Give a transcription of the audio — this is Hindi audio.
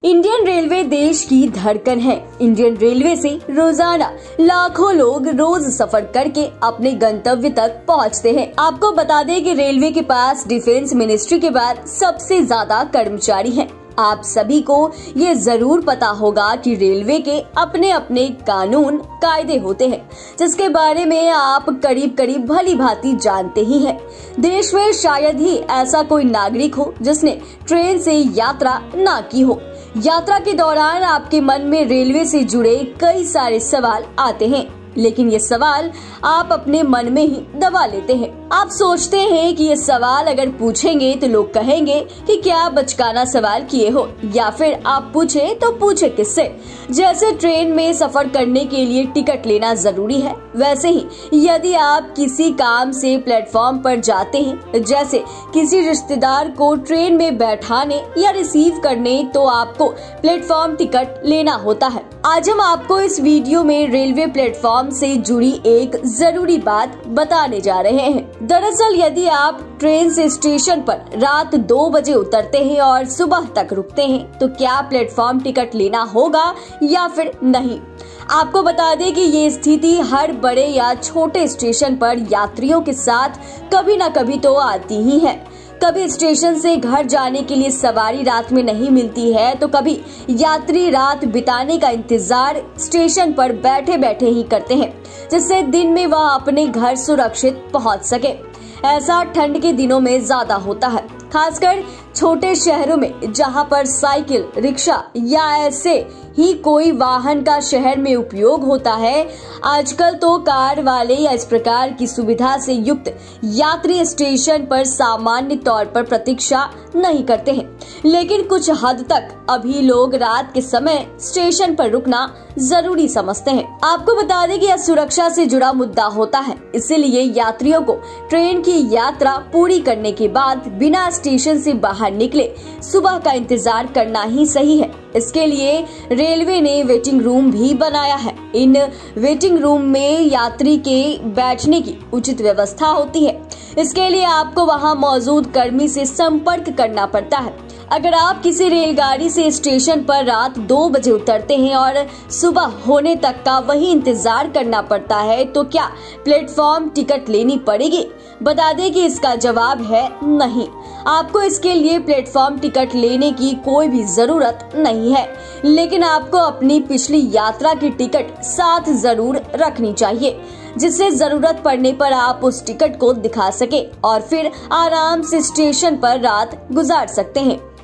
इंडियन रेलवे देश की धड़कन है। इंडियन रेलवे से रोजाना लाखों लोग रोज सफर करके अपने गंतव्य तक पहुंचते हैं। आपको बता दें कि रेलवे के पास डिफेंस मिनिस्ट्री के बाद सबसे ज्यादा कर्मचारी हैं। आप सभी को ये जरूर पता होगा कि रेलवे के अपने अपने कानून कायदे होते हैं, जिसके बारे में आप करीब करीब भली भांति जानते ही हैं। देश में शायद ही ऐसा कोई नागरिक हो जिसने ट्रेन से यात्रा ना की हो। यात्रा के दौरान आपके मन में रेलवे से जुड़े कई सारे सवाल आते हैं, लेकिन ये सवाल आप अपने मन में ही दबा लेते हैं। आप सोचते हैं कि ये सवाल अगर पूछेंगे तो लोग कहेंगे कि क्या बचकाना सवाल किए हो, या फिर आप पूछे तो पूछे किससे। जैसे ट्रेन में सफर करने के लिए टिकट लेना जरूरी है, वैसे ही यदि आप किसी काम से प्लेटफॉर्म पर जाते हैं, जैसे किसी रिश्तेदार को ट्रेन में बैठाने या रिसीव करने, तो आपको प्लेटफॉर्म टिकट लेना होता है। आज हम आपको इस वीडियो में रेलवे प्लेटफॉर्म से जुड़ी एक जरूरी बात बताने जा रहे हैं। दरअसल यदि आप ट्रेन से स्टेशन पर रात 2 बजे उतरते हैं और सुबह तक रुकते हैं, तो क्या प्लेटफॉर्म टिकट लेना होगा या फिर नहीं। आपको बता दें कि ये स्थिति हर बड़े या छोटे स्टेशन पर यात्रियों के साथ कभी न कभी तो आती ही है। कभी स्टेशन से घर जाने के लिए सवारी रात में नहीं मिलती है, तो कभी यात्री रात बिताने का इंतजार स्टेशन पर बैठे बैठे ही करते हैं, जिससे दिन में वह अपने घर सुरक्षित पहुंच सके। ऐसा ठंड के दिनों में ज्यादा होता है, खासकर छोटे शहरों में, जहां पर साइकिल, रिक्शा या ऐसे ही कोई वाहन का शहर में उपयोग होता है। आजकल तो कार वाले या इस प्रकार की सुविधा से युक्त यात्री स्टेशन पर सामान्य तौर पर प्रतीक्षा नहीं करते हैं, लेकिन कुछ हद तक अभी लोग रात के समय स्टेशन पर रुकना जरूरी समझते हैं। आपको बता दें कि यह सुरक्षा से जुड़ा मुद्दा होता है, इसीलिए यात्रियों को ट्रेन की यात्रा पूरी करने के बाद बिना स्टेशन से बाहर निकले सुबह का इंतजार करना ही सही है। इसके लिए रेलवे ने वेटिंग रूम भी बनाया है। इन वेटिंग रूम में यात्री के बैठने की उचित व्यवस्था होती है। इसके लिए आपको वहां मौजूद कर्मी से संपर्क करना पड़ता है। अगर आप किसी रेलगाड़ी से स्टेशन पर रात 2 बजे उतरते हैं और सुबह होने तक का वही इंतजार करना पड़ता है, तो क्या प्लेटफॉर्म टिकट लेनी पड़ेगी? बता दें कि इसका जवाब है नहीं। आपको इसके लिए प्लेटफॉर्म टिकट लेने की कोई भी जरूरत नहीं है, लेकिन आपको अपनी पिछली यात्रा की टिकट साथ जरूर रखनी चाहिए, जिससे जरूरत पड़ने पर आप उस टिकट को दिखा सके और फिर आराम से स्टेशन पर रात गुजार सकते हैं।